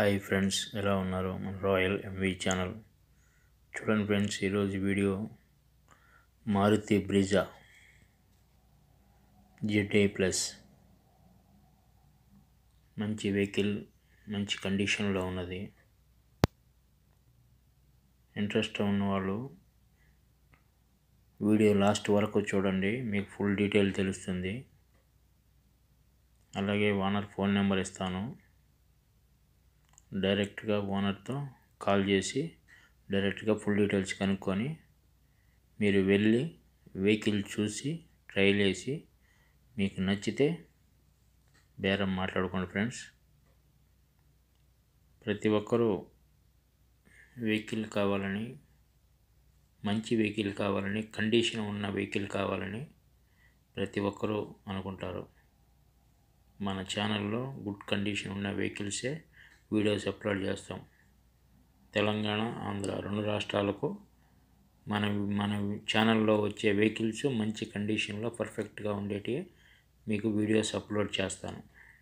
Hi friends, ఎలా ఉన్నారు? మన రాయల్ ఎంవి ఛానల్ చూడండి ఫ్రెండ్స్. ఈరోజు video Maruti Brezza GTI plus మంచి వెహికల్, మంచి కండిషన్లో ఉన్నది. ఇంట్రెస్ట్ ఉన్నవాళ్ళు వీడియో లాస్ట్ వరకు చూడండి, మీకు ఫుల్ డీటెయిల్ తెలుస్తుంది. అలాగే ఓనర్ ఫోన్ నెంబర్ ఇస్తాను. డైరెక్ట్గా ఓనర్తో కాల్ చేసి డైరెక్ట్గా ఫుల్ డీటెయిల్స్ కనుక్కొని మీరు వెళ్ళి వెహికల్ చూసి ట్రైల్ వేసి మీకు నచ్చితే బేరం మాట్లాడుకోండి ఫ్రెండ్స్. ప్రతి ఒక్కరూ వెహికల్ కావాలని, మంచి వెహికల్ కావాలని, కండిషన్ ఉన్న వెహికల్ కావాలని ప్రతి ఒక్కరూ అనుకుంటారు. మన ఛానల్లో గుడ్ కండిషన్ ఉన్న వెహికల్సే వీడియోస్ అప్లోడ్ చేస్తాం. తెలంగాణ, ఆంధ్ర 2 రాష్ట్రాలకు మన ఛానల్లో వచ్చే వెహికల్స్ మంచి కండిషన్లో పర్ఫెక్ట్గా ఉండేటివి మీకు వీడియోస్ అప్లోడ్ చేస్తాను.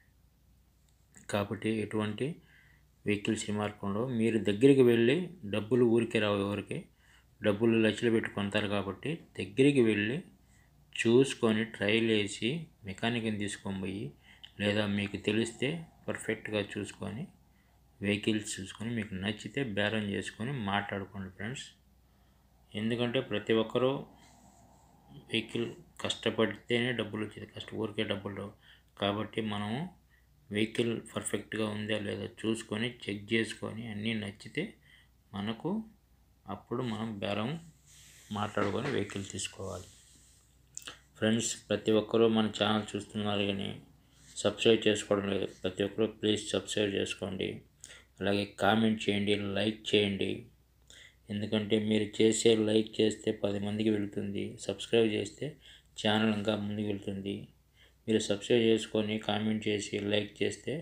కాబట్టి ఎటువంటి వెహికల్స్ రిమార్క్ మీరు దగ్గరికి వెళ్ళి డబ్బులు ఊరికే రావు, ఎవరికి డబ్బులు లక్షలు పెట్టి కొంటారు. కాబట్టి దగ్గరికి వెళ్ళి చూసుకొని ట్రైల్ వేసి మెకానిక్ని తీసుకొని పోయి, లేదా మీకు తెలిస్తే పర్ఫెక్ట్గా చూసుకొని వెహికల్స్ చూసుకొని మీకు నచ్చితే బేరం చేసుకొని మాట్లాడుకోండి ఫ్రెండ్స్. ఎందుకంటే ప్రతి ఒక్కరూ వెహికల్ కష్టపడితేనే డబ్బులు వచ్చేది, ఊరికే డబ్బులు రావు. కాబట్టి మనము వెహికల్ పర్ఫెక్ట్గా ఉందా లేదా చూసుకొని చెక్ చేసుకొని అన్నీ నచ్చితే మనకు అప్పుడు మనం బేరం మాట్లాడుకొని వెహికల్ తీసుకోవాలి. ఫ్రెండ్స్, ప్రతి ఒక్కరూ మన ఛానల్ చూస్తున్నారు కానీ సబ్స్క్రైబ్ చేసుకోవడం లేదు. ప్రతి ఒక్కరూ ప్లీజ్ సబ్స్క్రైబ్ చేసుకోండి. అలాగే కామెంట్ చేయండి, లైక్ చేయండి. ఎందుకంటే మీరు చేసే లైక్ చేస్తే 10 మందికి వెళ్తుంది, సబ్స్క్రైబ్ చేస్తే ఛానల్ ఇంకా ముందుకు వెళ్తుంది. మీరు సబ్స్క్రైబ్ చేసుకొని కామెంట్ చేసి లైక్ చేస్తే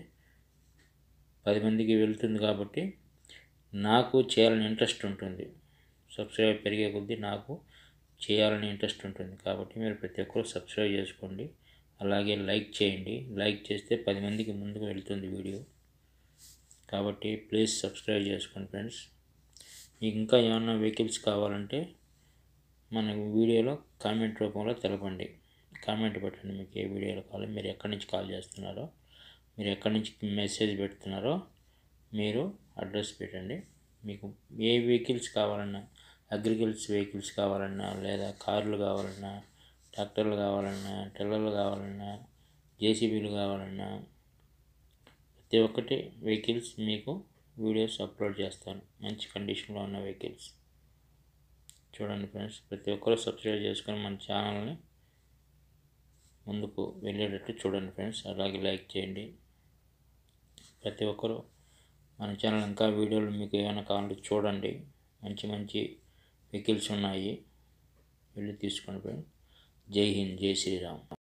10 మందికి వెళ్తుంది. కాబట్టి నాకు చేయాలని ఇంట్రెస్ట్ ఉంటుంది. సబ్స్క్రైబ్ పెరిగే కొద్దీ నాకు చేయాలని ఇంట్రెస్ట్ ఉంటుంది. కాబట్టి మీరు ప్రతి ఒక్కరు సబ్స్క్రైబ్ చేసుకోండి. అలాగే లైక్ చేయండి. లైక్ చేస్తే 10 మందికి ముందుకు వెళ్తుంది వీడియో. కాబట్టి ప్లీజ్ సబ్స్క్రైబ్ చేసుకోండి ఫ్రెండ్స్. మీకు ఇంకా ఏమన్నా వెహికల్స్ కావాలంటే మన వీడియోలో కామెంట్ రూపంలో తెలపండి. కామెంట్ పెట్టండి మీకు ఏ వీడియోలో కావాలి, మీరు ఎక్కడి నుంచి కాల్ చేస్తున్నారో, మీరు ఎక్కడి నుంచి మెసేజ్ పెడుతున్నారో మీరు అడ్రస్ పెట్టండి. మీకు ఏ వెహికల్స్ కావాలన్నా, అగ్రికల్చర్ వెహికల్స్ కావాలన్నా, లేదా కార్లు కావాలన్నా, ట్రాక్టర్లు కావాలన్నా, టిల్లర్లు కావాలన్నా, జేసీబీలు కావాలన్నా, ప్రతి ఒక్కటి వెహికల్స్ మీకు వీడియోస్ అప్లోడ్ చేస్తాను. మంచి కండిషన్లో ఉన్న వెహికల్స్ చూడండి ఫ్రెండ్స్. ప్రతి ఒక్కరూ సబ్స్క్రైబ్ చేసుకొని మన ఛానల్ని ముందుకు వెళ్ళేటట్టు చూడండి ఫ్రెండ్స్. అలాగే లైక్ చేయండి. ప్రతి ఒక్కరూ మన ఛానల్ ఇంకా వీడియోలు మీకు ఏమైనా కావాలంటే చూడండి. మంచి మంచి వెహికల్స్ ఉన్నాయి, వెళ్ళి తీసుకోండి ఫ్రెండ్స్. జై హింద్, జై శ్రీరామ్.